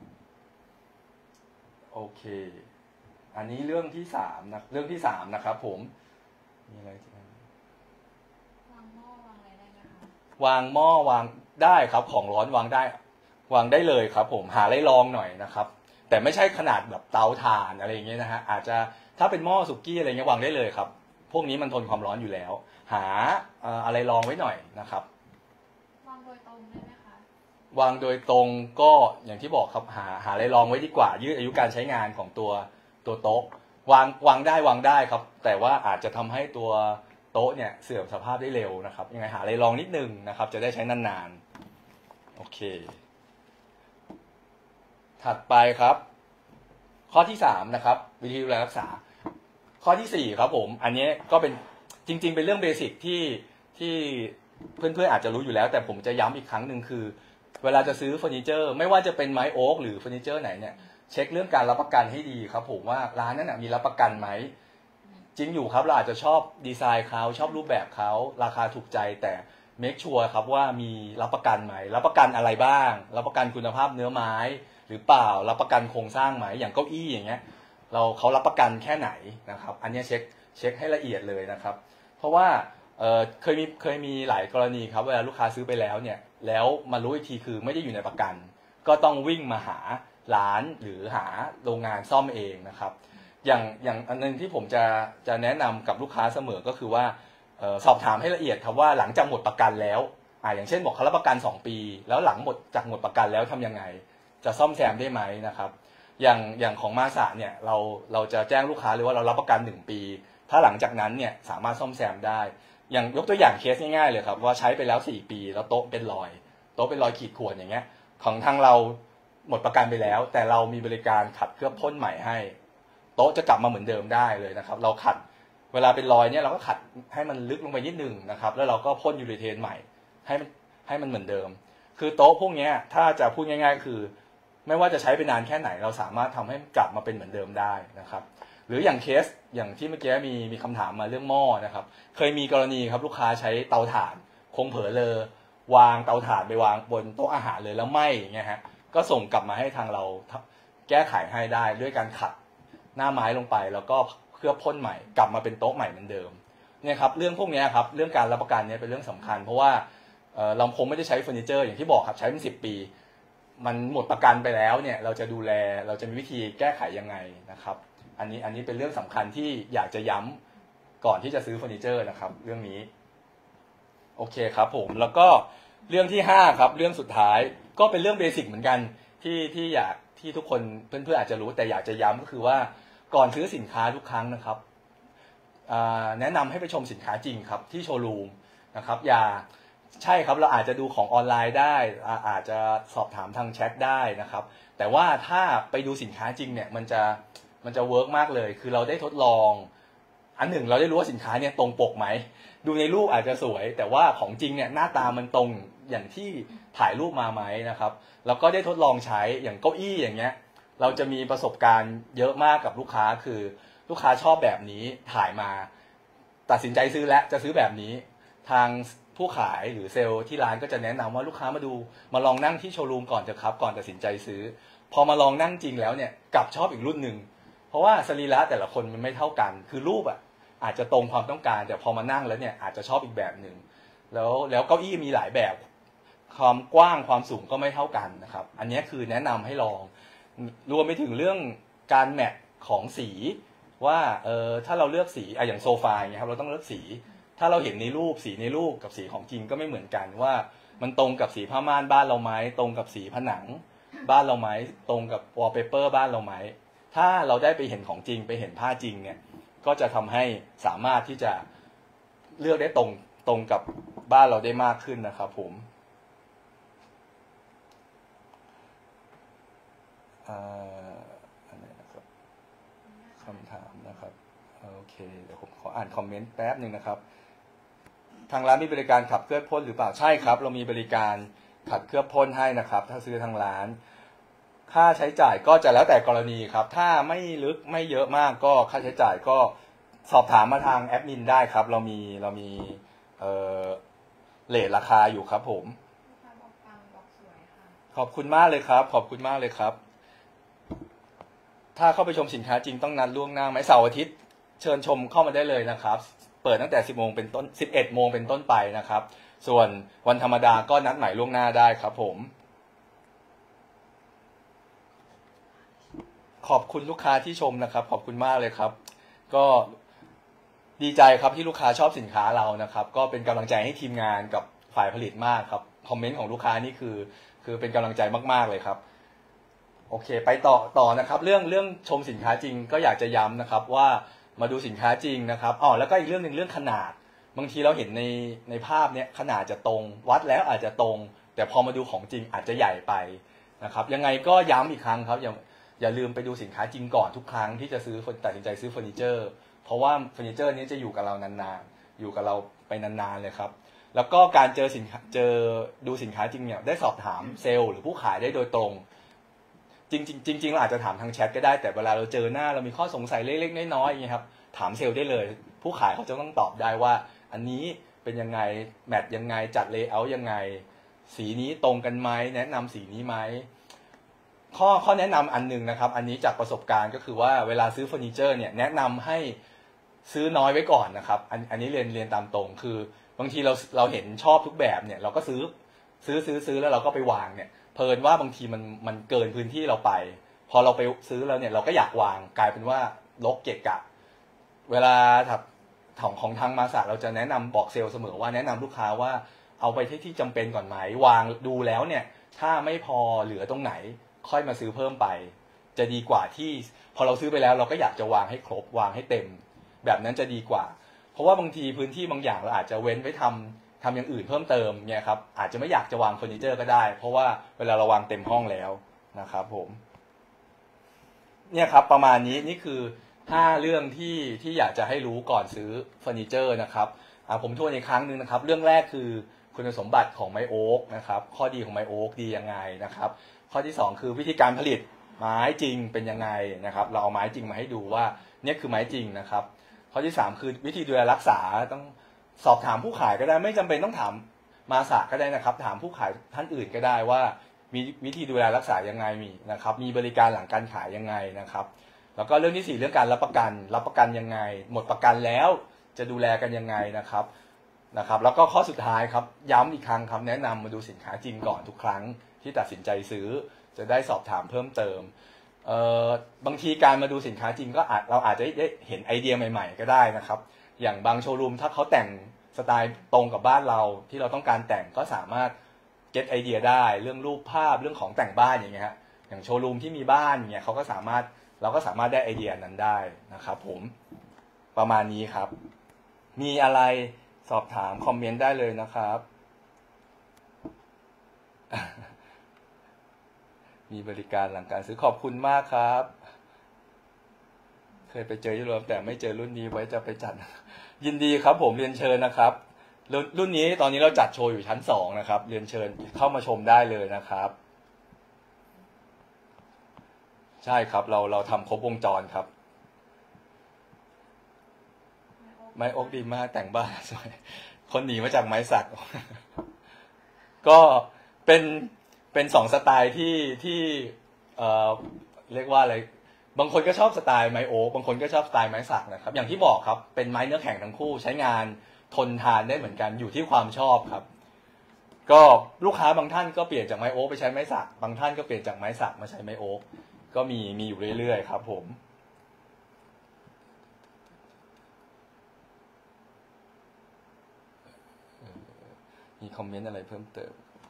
โอเคอันนี้เรื่องที่3นะครับผมมีอะไรวางหม้อวางอะไรได้ไหมคะวางหม้อวางได้ครับของร้อนวางได้เลยครับผมหาอะไรรองหน่อยนะครับแต่ไม่ใช่ขนาดแบบเตาถ่านอะไรอย่างเงี้ยนะฮะอาจจะถ้าเป็นหม้อสุกี้อะไรเงี้ยวางได้เลยครับพวกนี้มันทนความร้อนอยู่แล้วหาอะไรรองไว้หน่อยนะครับวางโดยตรงได้ไหมคะวางโดยตรงก็อย่างที่บอกครับหาอะไรรองไว้ดีกว่ายืดอายุการใช้งานของตัวโต๊ะวางได้ครับแต่ว่าอาจจะทำให้ตัวโต๊ะเนี่ยเสื่อมสภาพได้เร็วนะครับยังไงหาอะไรรองนิดนึงนะครับจะได้ใช้นานๆโอเคถัดไปครับข้อที่3นะครับวิธีดูแลรักษาข้อที่4ครับผมอันนี้ก็เป็นจริงๆเป็นเรื่องเบสิกที่เพื่อนๆอาจจะรู้อยู่แล้วแต่ผมจะย้ำอีกครั้งหนึ่งคือเวลาจะซื้อเฟอร์นิเจอร์ไม่ว่าจะเป็นไม้โอ๊กหรือเฟอร์นิเจอร์ไหนเนี่ยเช็คเรื่องการรับประกันให้ดีครับผมว่าร้านนั้นมีรับประกันไหมจริงอยู่ครับเราอาจจะชอบดีไซน์เขาชอบรูปแบบเขาราคาถูกใจแต่เมคชัวร์ครับว่ามีรับประกันไหมรับประกันอะไรบ้างรับประกันคุณภาพเนื้อไม้หรือเปล่ารับประกันโครงสร้างไหมอย่างเก้าอี้อย่างเงี้ยเขารับประกันแค่ไหนนะครับอันนี้เช็คให้ละเอียดเลยนะครับเพราะว่าเคยมีหลายกรณีครับเวลาลูกค้าซื้อไปแล้วเนี่ยแล้วมารู้อีกทีคือไม่ได้อยู่ในประกันก็ต้องวิ่งมาหาร้านหรือหาโรงงานซ่อมเองนะครับอย่างอันนึงที่ผมจะแนะนำกับลูกค้าเสมอก็คือว่าสอบถามให้ละเอียดครับว่าหลังจากหมดประกันแล้วอย่างเช่นบอกเขารับประกัน2 ปีแล้วหลังหมดประกันแล้วทำยังไงจะซ่อมแซมได้ไหมนะครับอย่างของมาสะเนี่ยเราจะแจ้งลูกค้าเลยว่าเรารับประกัน1 ปีถ้าหลังจากนั้นเนี่ยสามารถซ่อมแซมได้อย่างยกตัวอย่างเคสง่ายๆเลยครับว่าใช้ไปแล้ว4 ปีแล้วโต๊ะเป็นรอยขีดข่วนอย่างเงี้ยของทางเราหมดประกันไปแล้วแต่เรามีบริการขัดเคลือบพ่นใหม่ให้โต๊ะจะกลับมาเหมือนเดิมได้เลยนะครับเราขัดเวลาเป็นรอยเนี่ยเราก็ขัดให้มันลึกลงไปนิดนึงนะครับแล้วเราก็พ่นยูรีเทนใหม่ให้มันเหมือนเดิมคือโต๊ะพวกนี้ถ้าจะพูดง่ายๆคือไม่ว่าจะใช้ไปนานแค่ไหนเราสามารถทำให้กลับมาเป็นเหมือนเดิมได้นะครับหรืออย่างเคสอย่างที่เมื่อกี้มีคำถามมาเรื่องหม้อนะครับเคยมีกรณีครับลูกค้าใช้เตาถ่านคงเผลอเลอวางเตาถ่านไปวางบนโต๊ะอาหารเลยแล้วไหม้อย่างเงี้ยฮะก็ส่งกลับมาให้ทางเราแก้ไขให้ได้ด้วยการขัดหน้าไม้ลงไปแล้วก็เคลือบพ่นใหม่กลับมาเป็นโต๊ะใหม่เหมือนเดิมเนี่ยครับเรื่องพวกนี้ครับเรื่องการรับประกันเนี่ยเป็นเรื่องสำคัญเพราะว่าเราคงไม่ได้ใช้เฟอร์นิเจอร์อย่างที่บอกครับใช้เป็น10 ปีมันหมดประกันไปแล้วเนี่ยเราจะดูแลเราจะมีวิธีแก้ไขยังไงนะครับอันนี้เป็นเรื่องสำคัญที่อยากจะย้ำก่อนที่จะซื้อเฟอร์นิเจอร์นะครับเรื่องนี้โอเคครับผมแล้วก็เรื่องที่5ครับเรื่องสุดท้ายก็เป็นเรื่องเบสิกเหมือนกันที่ทุกคนเพื่อนๆอาจจะรู้แต่อยากจะย้ำก็คือว่าก่อนซื้อสินค้าทุกครั้งนะครับแนะนำให้ไปชมสินค้าจริงครับที่โชว์รูมนะครับใช่ครับเราอาจจะดูของออนไลน์ได้อาจจะสอบถามทางแชทได้นะครับแต่ว่าถ้าไปดูสินค้าจริงเนี่ยมันจะเวิร์กมากเลยคือเราได้ทดลองอันหนึ่งเราได้รู้ว่าสินค้าเนี่ยตรงปกไหมดูในรูปอาจจะสวยแต่ว่าของจริงเนี่ยหน้าตามันตรงอย่างที่ถ่ายรูปมาไหมนะครับแล้วก็ได้ทดลองใช้อย่างเก้าอี้อย่างเงี้ยเราจะมีประสบการณ์เยอะมากกับลูกค้าคือลูกค้าชอบแบบนี้ถ่ายมาตัดสินใจซื้อและจะซื้อแบบนี้ทางผู้ขายหรือเซลล์ที่ร้านก็จะแนะนำว่าลูกค้ามาลองนั่งที่โชว์รูมก่อนเถอะครับก่อนตัดสินใจซื้อพอมาลองนั่งจริงแล้วเนี่ยกลับชอบอีกรุ่นหนึ่งเพราะว่าสรีระแต่ละคนมันไม่เท่ากันคือรูปอาจจะตรงความต้องการแต่พอมานั่งแล้วเนี่ยอาจจะชอบอีกแบบหนึ่งแล้วเก้าอี้มีหลายแบบความกว้างความสูงก็ไม่เท่ากันนะครับอันนี้คือแนะนำให้ลองรวมไปถึงเรื่องการแมทของสีว่าถ้าเราเลือกสีอย่างโซฟาอย่างเงี้ยครับเราต้องเลือกสีถ้าเราเห็นในรูปสีในรูปกับสีของจริงก็ไม่เหมือนกันว่ามันตรงกับสีผ้าม่านบ้านเราไหมตรงกับสีผนังบ้านเราไหมตรงกับวอลเปเปอร์บ้านเราไหมถ้าเราได้ไปเห็นของจริงไปเห็นผ้าจริงเนี่ยก็จะทำให้สามารถที่จะเลือกได้ตรงกับบ้านเราได้มากขึ้นนะครับผมอันนี้นะครับคำถามนะครับโอเคเดี๋ยวผมขออ่านคอมเมนต์แป๊บหนึ่งนะครับทางร้านมีบริการขับเคลือบพ่นหรือเปล่าใช่ครับเรามีบริการขัดเคลือบพ่นให้นะครับถ้าซื้อทางร้านค่าใช้จ่ายก็จะแล้วแต่กรณีครับถ้าไม่ลึกไม่เยอะมากก็ค่าใช้จ่ายก็สอบถามมาทางแอดมินได้ครับเรามีเรทราคาอยู่ครับผมขอบคุณมากเลยครับขอบคุณมากเลยครับถ้าเข้าไปชมสินค้าจริงต้องนัดล่วงหน้าไหมเสาร์อาทิตย์เชิญชมเข้ามาได้เลยนะครับเปิดตั้งแต่10 โมงเป็นต้น11 โมงเป็นต้นไปนะครับส่วนวันธรรมดาก็นัดหมายล่วงหน้าได้ครับผมขอบคุณลูกค้าที่ชมนะครับขอบคุณมากเลยครับก็ดีใจครับที่ลูกค้าชอบสินค้าเรานะครับก็เป็นกำลังใจให้ทีมงานกับฝ่ายผลิตมากครับคอมเมนต์ของลูกค้านี่คือเป็นกำลังใจมากๆเลยครับโอเคไปต่อนะครับเรื่องชมสินค้าจริงก็อยากจะย้ำนะครับว่ามาดูสินค้าจริงนะครับแล้วก็อีกเรื่องหนึ่งเรื่องขนาดบางทีเราเห็นในภาพเนี้ยขนาดจะตรงวัดแล้วอาจจะตรงแต่พอมาดูของจริงอาจจะใหญ่ไปนะครับยังไงก็ย้ำอีกครั้งครับอย่าลืมไปดูสินค้าจริงก่อนทุกครั้งที่จะตัดสินใจซื้อเฟอร์นิเจอร์เพราะว่าเฟอร์นิเจอร์นี้จะอยู่กับเรานานๆอยู่กับเราไปนานๆเลยครับแล้วก็การดูสินค้าจริงเนี่ยได้สอบถามเซลล์หรือผู้ขายได้โดยตรงจริงเราอาจจะถามทางแชทก็ได้แต่เวลาเราเจอหน้าเรามีข้อสงสัยเล็กๆน้อยๆอย่างเงี้ยครับถามเซลล์ได้เลยผู้ขายเขาจะต้องตอบได้ว่าอันนี้เป็นยังไงแมทยังไงจัดเลเยอร์ยังไงสีนี้ตรงกันไหมแนะนำสีนี้ไหมข้อแนะนำอันนึงนะครับอันนี้จากประสบการณ์ก็คือว่าเวลาซื้อเฟอร์นิเจอร์เนี่ยแนะนำให้ซื้อน้อยไว้ก่อนนะครับอันนี้เรียนตามตรงคือบางทีเราเห็นชอบทุกแบบเนี่ยเราก็ซื้อแล้วเราก็ไปวางเนี่ยเพลินว่าบางทีมันเกินพื้นที่เราไปพอเราไปซื้อแล้วเนี่ยเราก็อยากวางกลายเป็นว่ารกเกะกะเวลาของทางมาสะเราจะแนะนำบอกเซลล์เสมอว่าแนะนำลูกค้าว่าเอาไปที่จำเป็นก่อนไหมวางดูแล้วเนี่ยถ้าไม่พอเหลือตรงไหนค่อยมาซื้อเพิ่มไปจะดีกว่าที่พอเราซื้อไปแล้วเราก็อยากจะวางให้ครบวางให้เต็มแบบนั้นจะดีกว่าเพราะว่าบางทีพื้นที่บางอย่างเราอาจจะเว้นไว้ทำอย่างอื่นเพิ่มเติมเนี่ยครับอาจจะไม่อยากจะวางเฟอร์นิเจอร์ก็ได้เพราะว่าเวลาเราวางเต็มห้องแล้วนะครับผมเนี่ยครับประมาณนี้นี่คือ5เรื่องที่อยากจะให้รู้ก่อนซื้อเฟอร์นิเจอร์นะครับผมทวนอีกครั้งนึงนะครับเรื่องแรกคือคุณสมบัติของไม้โอ๊กนะครับข้อดีของไม้โอ๊กดียังไงนะครับข้อที่2คือวิธีการผลิตไม้จริงเป็นยังไงนะครับเราเอาไม้จริงมาให้ดูว่าเนี่ยคือไม้จริงนะครับข้อที่3คือวิธีดูแลรักษาต้องสอบถามผู้ขายก็ได้ไม่จำเป็นต้องถามมาสะก็ได้นะครับถามผู้ขายท่านอื่นก็ได้ว่ามีวิธีดูแลรักษายังไงมีนะครับมีบริการหลังการขายยังไงนะครับแล้วก็เรื่องที่4เรื่องการรับประกันยังไงหมดประกันแล้วจะดูแลกันยังไงนะครับแล้วก็ข้อสุดท้ายครับย้ำอีกครั้งครับแนะนำมาดูสินค้าจริงก่อนทุกครั้งที่ตัดสินใจซื้อจะได้สอบถามเพิ่มเติมบางทีการมาดูสินค้าจริงก็เราอาจจะได้เห็นไอเดียใหม่ๆก็ได้นะครับอย่างบางโชว์รูมถ้าเขาแต่งสไตล์ตรงกับบ้านเราที่เราต้องการแต่งก็สามารถเก็ตไอเดียได้เรื่องรูปภาพเรื่องของแต่งบ้านอย่างเงี้ยอย่างโชว์รูมที่มีบ้านอย่างเงี้ยเราก็สามารถได้ไอเดียนั้นได้นะครับผมประมาณนี้ครับมีอะไรสอบถามคอมเมนต์ได้เลยนะครับมีบริการหลังการซื้อขอบคุณมากครับเคยไปเจอยุโรปแต่ไม่เจอรุ่นนี้ไว้จะไปจัดยินดีครับผมเรียนเชิญนะครับรุ่นนี้ตอนนี้เราจัดโชว์อยู่ชั้น2นะครับเรียนเชิญเข้ามาชมได้เลยนะครับใช่ครับเราทำครบวงจรครับไม้โอ๊กดีมากแต่งบ้านสวยคนหนีมาจากไม้สักก็เป็น2สไตล์ที่เรียกว่าอะไรบางคนก็ชอบสไตล์ไม้โอ๊กบางคนก็ชอบสไตล์ไม้สักนะครับอย่างที่บอกครับเป็นไม้เนื้อแข็งทั้งคู่ใช้งานทนทานได้เหมือนกันอยู่ที่ความชอบครับก็ลูกค้าบางท่านก็เปลี่ยนจากไม้โอ๊กไปใช้ไม้สักบางท่านก็เปลี่ยนจากไม้สักมาใช้ไม้โอ๊กก็มีอยู่เรื่อยๆครับผมมีคอมเมนต์อะไรเพิ่มเติม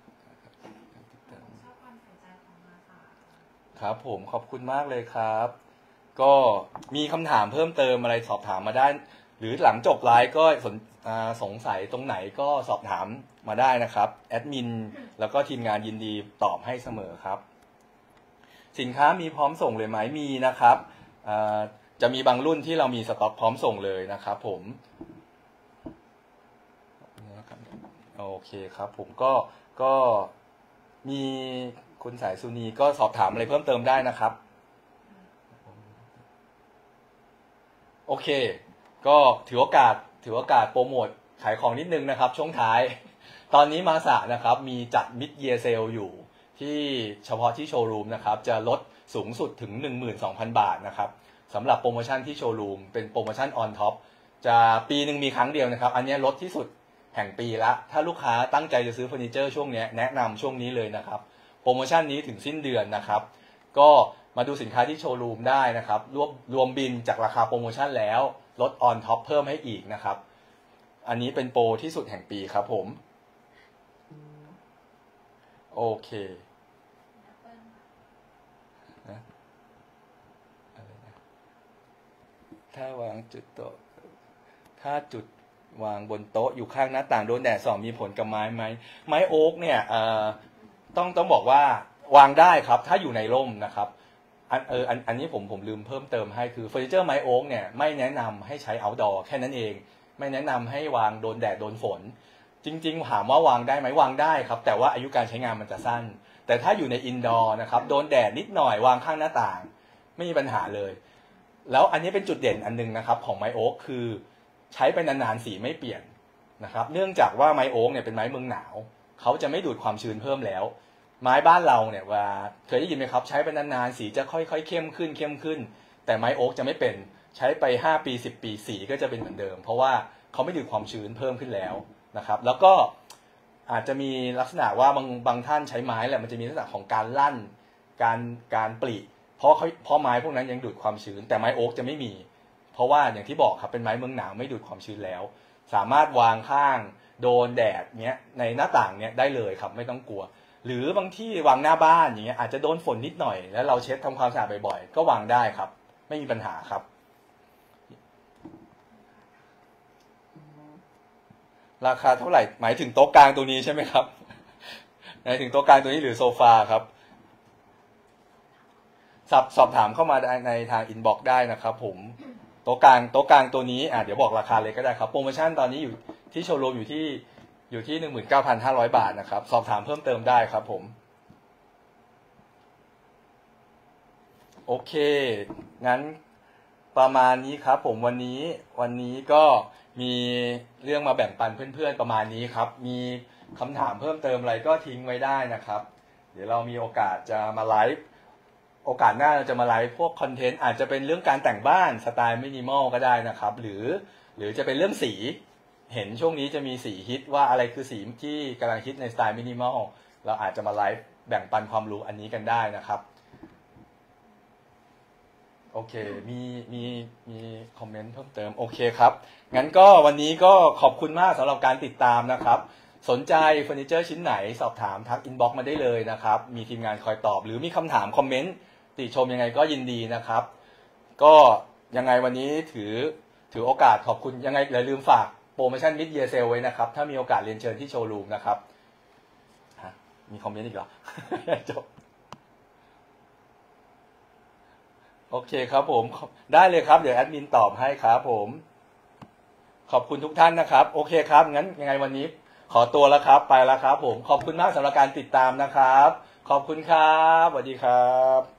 ครับผมขอบคุณมากเลยครับก็มีคำถามเพิ่มเติมอะไรสอบถามมาได้หรือหลังจบไลฟ์ก็สงสัยตรงไหนก็สอบถามมาได้นะครับแอดมินแล้วก็ทีมงานยินดีตอบให้เสมอครับสินค้ามีพร้อมส่งเลยไหมมีนะครับจะมีบางรุ่นที่เรามีสต็อกพร้อมส่งเลยนะครับผมโอเคครับผมก็มีคุณสายสุนีก็สอบถามอะไรเพิ่มเติมได้นะครับโอเคก็ถือโอกาสโปรโมทขายของนิดนึงนะครับช่วงท้ายตอนนี้มาสะนะครับมีจัดมิดเยียร์เซลอยู่ที่เฉพาะที่โชว์รูมนะครับจะลดสูงสุดถึง 12,000 บาทนะครับสำหรับโปรโมชั่นที่โชว์รูมเป็นโปรโมชั่นออนท็อปจะปีหนึ่งมีครั้งเดียวนะครับอันนี้ลดที่สุดแห่งปีละถ้าลูกค้าตั้งใจจะซื้อเฟอร์นิเจอร์ช่วงนี้แนะนำช่วงนี้เลยนะครับโปรโมชั่นนี้ถึงสิ้นเดือนนะครับก็มาดูสินค้าที่โชว์รูมได้นะครับรวมบินจากราคาโปรโมชั่นแล้วลดออนท็อปเพิ่มให้อีกนะครับอันนี้เป็นโปรที่สุดแห่งปีครับผมโอเคถ้าวางจุดโต๊ะถ้าจุดวางบนโต๊ะอยู่ข้างหน้าต่างโดนแดดส่องมีผลกับไม้ไหมไม้โอ๊กเนี่ยต้องบอกว่าวางได้ครับถ้าอยู่ในร่มนะครับอันนี้ผมลืมเพิ่มเติมให้คือเฟอร์นิเจอร์ไม้โอ๊กเนี่ยไม่แนะนำให้ใช้เอาท์ดอร์แค่นั้นเองไม่แนะนำให้วางโดนแดดโดนฝนจริงๆถามว่าวางได้ไหมวางได้ครับแต่ว่าอายุการใช้งานมันจะสั้นแต่ถ้าอยู่ในอินดอร์นะครับโดนแดดนิดหน่อยวางข้างหน้าต่างไม่มีปัญหาเลยแล้วอันนี้เป็นจุดเด่นอันนึงนะครับของไม้โอ๊กคือใช้ไปนานๆสีไม่เปลี่ยนนะครับเนื่องจากว่าไม้โอ๊กเนี่ยเป็นไม้เมืองหนาวเขาจะไม่ดูดความชื้นเพิ่มแล้วไม้บ้านเราเนี่ยว่าเคยได้ยินไหมครับใช้ไปนานๆสีจะค่อยๆเข้มขึ้นแต่ไม้โอ๊กจะไม่เป็นใช้ไป5 ปี 10 ปีสีก็จะเป็นเหมือนเดิมเพราะว่าเขาไม่ดูดความชื้นเพิ่มขึ้นแล้วนะครับแล้วก็อาจจะมีลักษณะว่าบางท่านใช้ไม้แหละมันจะมีลักษณะของการลั่นการปลิเพราะไม้พวกนั้นยังดูดความชื้นแต่ไม้โอ๊กจะไม่มีเพราะว่าอย่างที่บอกครับเป็นไม้เมืองหนาวไม่ดูดความชื้นแล้วสามารถวางข้างโดนแดดเนี้ยในหน้าต่างเนี้ยได้เลยครับไม่ต้องกลัวหรือบางที่วางหน้าบ้านอย่างเงี้ยอาจจะโดนฝนนิดหน่อยแล้วเราเช็ดทำความสะอาดบ่อยๆก็วางได้ครับไม่มีปัญหาครับราคาเท่าไหร่หมายถึงโต๊ะกลางตัวนี้ใช่ไหมครับหมายถึงโต๊ะกลางตัวนี้หรือโซฟาครับสอบถามเข้ามาในทางอินบ็อกซ์ได้นะครับผมโต๊ะกลางตัวนี้เดี๋ยวบอกราคาเลยก็ได้ครับโปรโมชั่นตอนนี้อยู่ที่โชว์รูมอยู่ที่ 19,500 บาทนะครับสอบถามเพิ่มเติมได้ครับผมโอเคงั้นประมาณนี้ครับผมวันนี้ก็มีเรื่องมาแบ่งปันเพื่อนๆประมาณนี้ครับมีคำถามเพิ่มเติมอะไรก็ทิ้งไว้ได้นะครับเดี๋ยวเรามีโอกาสจะมาไลฟ์โอกาสหน้าเราจะมาไลฟ์พวกคอนเทนต์อาจจะเป็นเรื่องการแต่งบ้านสไตล์มินิมอลก็ได้นะครับหรือจะเป็นเรื่องสีเห็นช่วงนี้จะมีสีฮิตว่าอะไรคือสีที่กำลังฮิตในสไตล์มินิมอลเราอาจจะมาไลฟ์แบ่งปันความรู้อันนี้กันได้นะครับโอเคมีคอมเมนต์เพิ่มเติมโอเคครับงั้นก็วันนี้ก็ขอบคุณมากสำหรับการติดตามนะครับสนใจเฟอร์นิเจอร์ชิ้นไหนสอบถามทักอินบ็อกซ์มาได้เลยนะครับมีทีมงานคอยตอบหรือมีคำถามคอมเมนต์ติชมยังไงก็ยินดีนะครับก็ยังไงวันนี้ถือโอกาสขอบคุณยังไงอย่าลืมฝากโปรโมชั่นมิดเยียร์เซลไว้นะครับถ้ามีโอกาสเรียนเชิญที่โชว์รูมนะครับมีคอมเมนต์อีกเหรอ จบโอเคครับผมได้เลยครับเดี๋ยวแอดมินตอบให้ครับผมขอบคุณทุกท่านนะครับโอเคครับงั้นยังไงวันนี้ขอตัวแล้วครับไปแล้วครับผมขอบคุณมากสำหรับการติดตามนะครับขอบคุณครับสวัสดีครับ